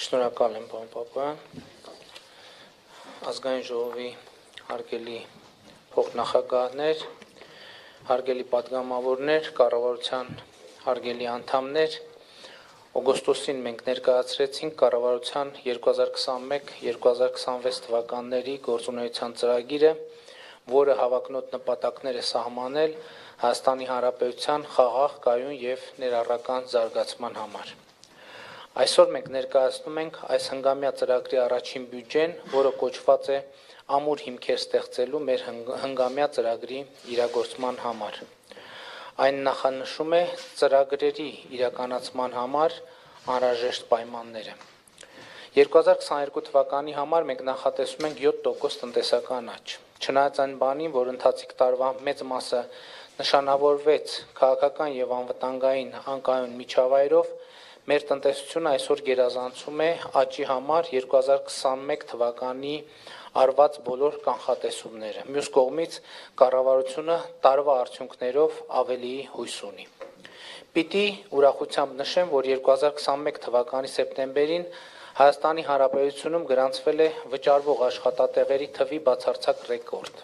Շնորհակալ եմ, պարոն Պապոյան, ազգային ժողովի հարգելի փոխնախագահներ, հարգելի պատգամավորներ, կառավարության հարգելի անդամներ, օգոստոսին մենք ներկայացրեցինք կառավարության 2021-2026 թվականների գործունեության ծրագիրը, որը հավակնոտ նպատակներ է սահմանել Հայաստանի Հանրապետության խաղաղ, կայուն եւ ներառական զարգացման համար։ Այսօր մենք ներկայացնում ենք այս հնգամյա ծրագրի առաջին բյուջեն, որը կոչված է ամուր հիմքեր ստեղծելու մեր հնգամյա ծրագրի իրագործման համար։ Այն նախանշում է ծրագրերի իրականացման համար անհրաժեշտ պայմանները։ 2022 թվականի համար մենք նախատեսում ենք 7% տնտեսական աճ։ Չնայած այն բանին, որ ընթացիկ տարվա մեծ մասը նշանավորվեց քաղաքական եւ անվտանգային անկայուն միջավայրով, մեր տնտեսությունը այսօր գերազանցում է աճի համար 2021 թվականի արված բոլոր կանխատեսումները։ Մյուս կողմից կառավարությունը տարվա արդյունքներով ավելի հույս ունի։ Պիտի ուրախությամբ նշեմ, որ 2021 թվականի սեպտեմբերին Հայաստանի Հանրապետությունում գրանցվել է վճարվող աշխատատեղերի թվի բացարձակ ռեկորդ՝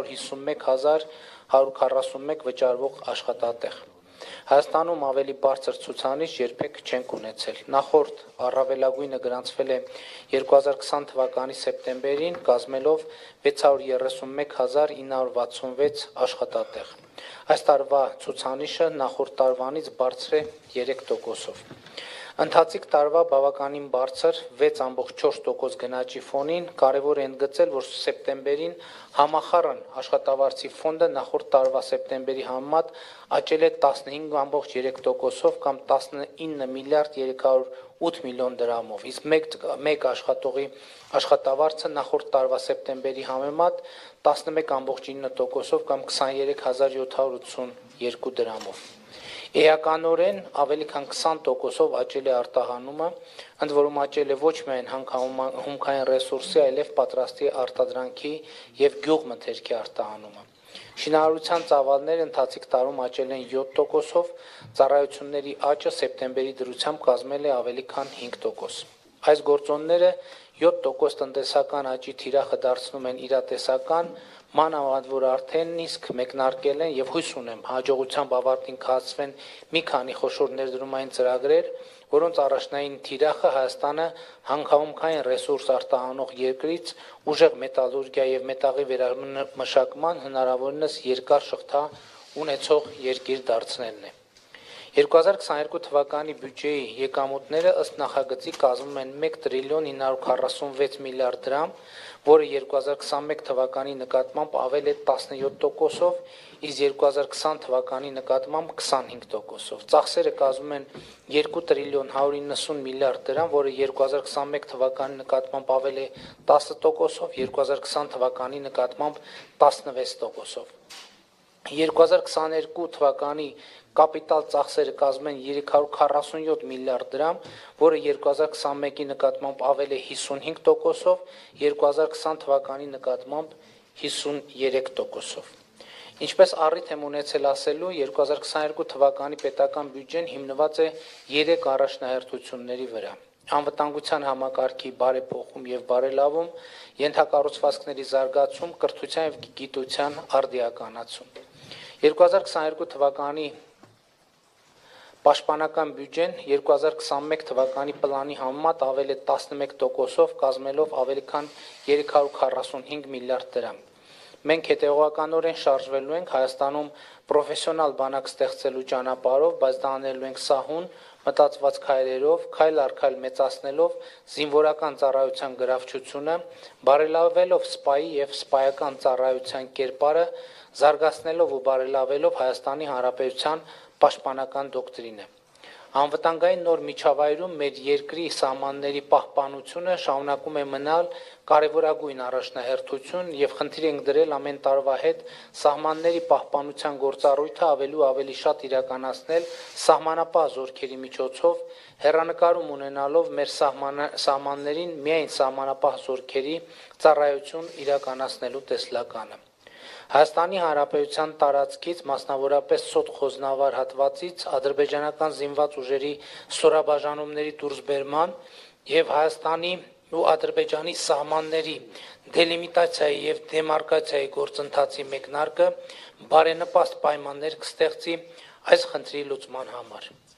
650,141 վճարվող աշխատատեղ։ Հայաստանում ավելի բարձր ցուցանիշ երբեք չենք ունեցել։ Նախորդ առավելագույնը գրանցվել է 2020 թվականի սեպտեմբերին, կազմելով 631,966 աշխատատեղ։ Այս տարվա ցուցանիշը նախորդ տարվանից բարձր է 3%-ով։ Ընթացիկ տարվա բավականին բարձր 6.4% գնաճի ֆոնին կարևոր է ընդգծել, որ սեպտեմբերին համախառն աշխատավարձի ֆոնդը նախորդ տարվա սեպտեմբերի համեմատ աճել է 15.3%-ով կամ 19 միլիարդ 308 միլիոն դրամով, իսկ մեկ աշխատողի աշխատավարձը նախորդ տարվա սեպտեմբերի համեմատ 11.9%-ով կամ 23,782 դրամով։ Էականորեն ավելի քան 20%-ով աճել է արտահանումը, ընդ որում աճել է ոչ միայն հումքային ռեսուրսի, այլև պատրաստի արտադրանքի եւ գյուղմթերքի արտահանումը։ Շինարարության ծավալները ընթացիկ տարում աճել են 7%-ով, ծառայությունների աճը սեպտեմբերի դրությամբ կազմել է ավելի քան 5%։ Այս գործոնները 7% տնտեսական աճի թիրախը դարձնում են իրատեսական, մանավանդ որ արդեն իսկ մեկնարկել են եւ հույս ունեմ հաջողությամբ ավարտին կհասցվեն մի քանի խոշոր ներդրումային ծրագրեր, որոնց առաջնային թիրախը Հայաստանը հանքահումքային ռեսուրս արտահանող երկրից ուժեղ մետալուրգիա եւ մետաղի վերամշակման հնարավորինս երկար շղթա ունեցող երկիր դարձնելն է։ 2022 թվականի բյուջեի եկամուտները ըստ նախագծի կազմում են 1 տրիլիոն 946 միլիարդ դրամ, որը 2021 թվականի նկատմամբ ավել է 17%-ով, իսկ 2020 թվականի նկատմամբ 25%-ով։ Ծախսերը կազմում են 2 տրիլիոն 190 միլիարդ դրամ, որը 2021 թվականի նկատմամբ ավել է 10%-ով, 2020 թվականի նկատմամբ 16%-ով։ 2022 թվականի կապիտալ ծախսերը կազմում են 347 միլիարդ դրամ, որը 2021-ի նկատմամբ ավել է 55%-ով, 2020 թվականի նկատմամբ 53%-ով։ Ինչպես առիթ եմ ունեցել ասելու, 2022 թվականի պետական բյուջեն հիմնված է 3 առաջնահերթությունների վրա. անվտանգության համակարգի բարեփոխում եւ բարելավում, ենթակառուցվածքների զարգացում, կրթության եւ գիտության արդիականացում։ 2022 թվականի Պաշտպանական բյուջեն 2021 թվականի պլանի համեմատ ավել է 11%-ով, կազմելով ավելի քան 345 միլիարդ դրամ։ Մենք հետևողականորեն շարժվելու ենք Հայաստանում պրոֆեսիոնալ բանակ ստեղծելու ճանապարհով, բայց դա անելու ենք սահուն, մտածված քայլերով, քայլ առ քայլ մեծացնելով զինվորական ծառայության գրավչությունը, բարելավելով սպայի եւ սպայական ծառայության կերպարը, զարգացնելով ու բարելավելով Հայաստանի Հանրապետության պաշտպանական դոկտրինը։ Անվտանգային նոր միջավայրում մեր երկրի սահմանների պահպանությունը շարունակում է մնալ կարևորագույն առաջնահերթություն եւ խնդիր ենք դրել ամեն տարվա հետ սահմանների պահպանության գործառույթը ավելի շատ իրականացնել սահմանապահ զորքերի միջոցով, հեռանկարում ունենալով մեր սահմաններին միայն սահմանապահ զորքերի ծառայություն իրականացնելու տեսլականը։ Հայաստանի Հանրապետության տարածքից, մասնավորապես Սոտ Խոզնավար հատվածից ադրբեջանական զինված ուժերի ստորաբաժանումների դուրսբերման եւ Հայաստանի ու Ադրբեջանի սահմանների դելիմիտացիայի եւ դեմարկացիայի գործընթացի մեկնարկը բարենպաստ պայմաններ կստեղծի այս խնդրի լուծման համար։